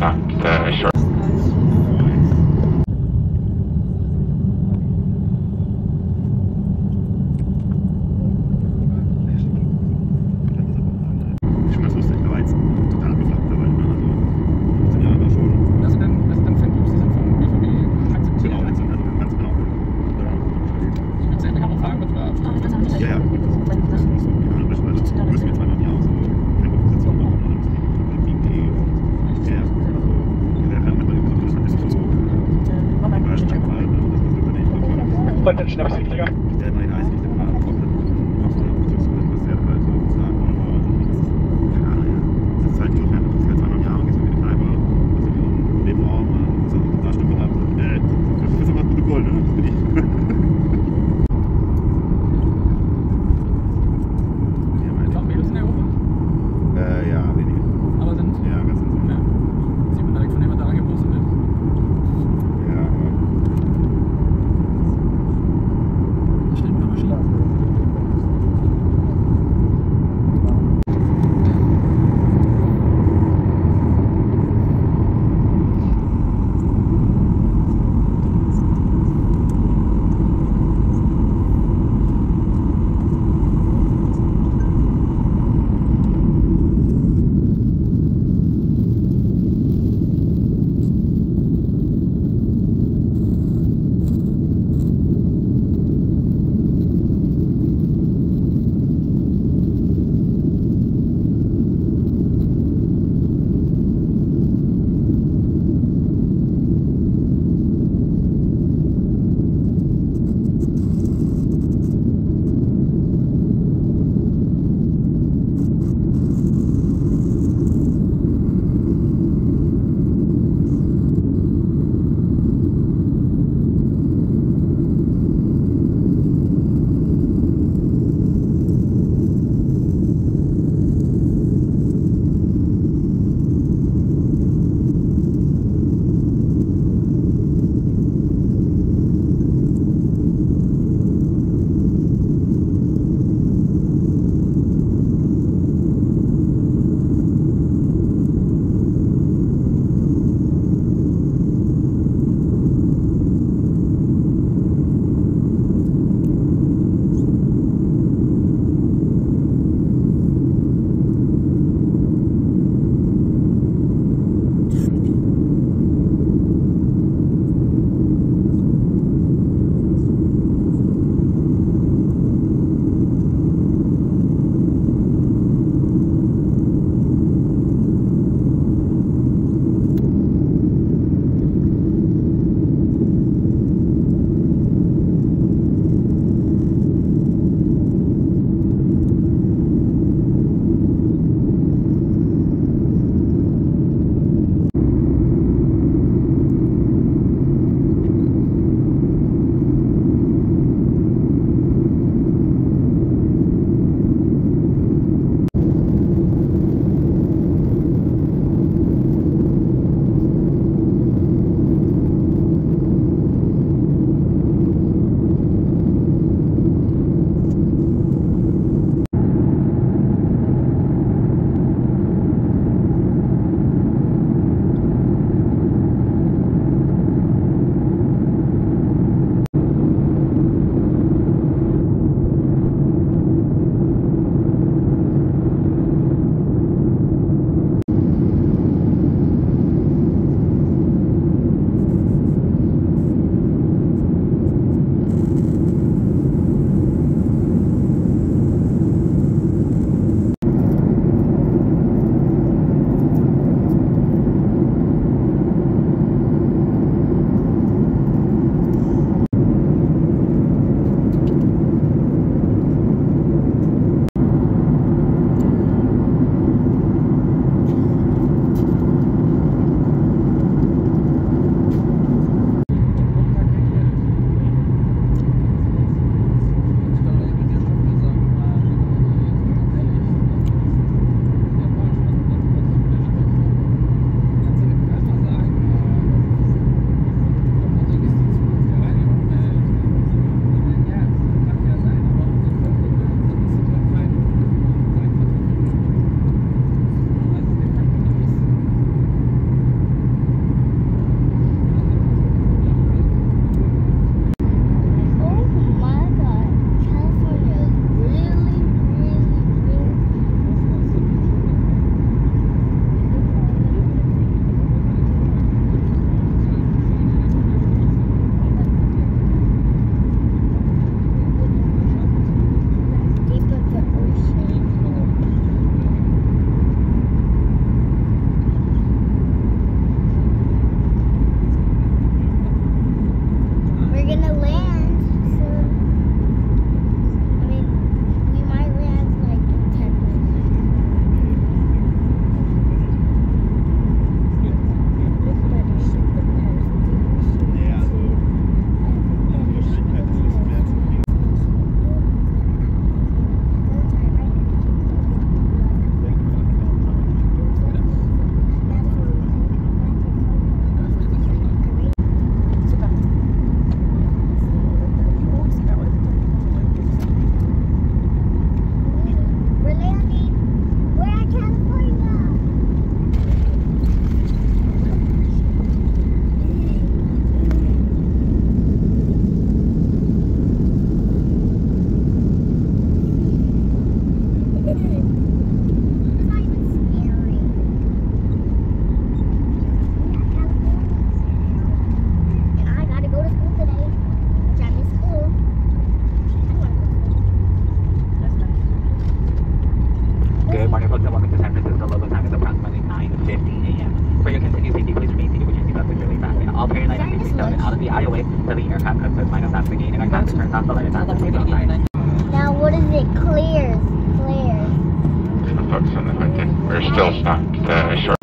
at short. Und dann Schnapsträger. Der neue Eisrichter war auch so eine Bezugsgründe, dass der halt so gesagt keine Ahnung, das ist halt insofern, das ist halt 200 Jahre, gehst du mit Kneipe, also wie so ein Nebenraum, so da Stücke ab, das ist aber gute Gold, ne? Das bin ich. Noch Mädels in der Gruppe? Ja, wenige. Aber sind. Ja, ganz insofern. Ja. Sieht man direkt von jemand da angepostet wird. Ja, aber. fly away to the aircraft says minus that's the gain, and aircraft turns off the light, that's the outside. Now what is it? Clears. Folks on the 20. We're still stopped short.